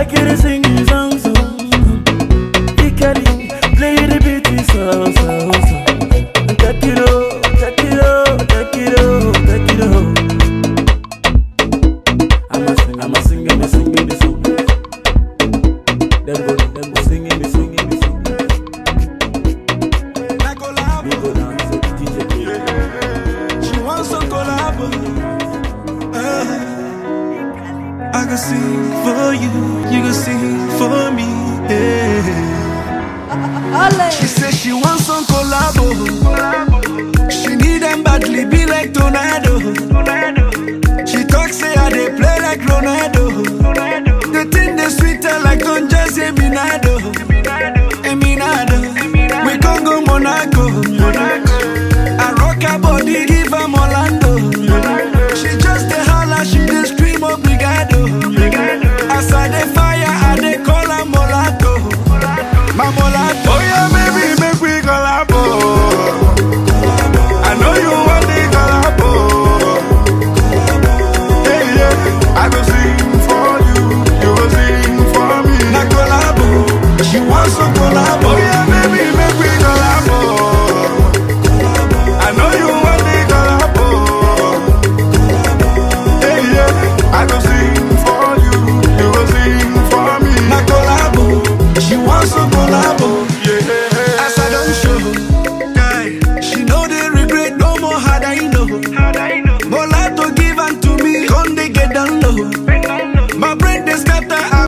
like you to sing the song, so play the beat, so. Take it out, take it out, take it out, take it out. I'm a singing the song. Them go singing the song. We go dance to DJ. She wants some collabo. I can sing for you, you can sing for me. She says she wants some collabo. She need them badly, be like tornado.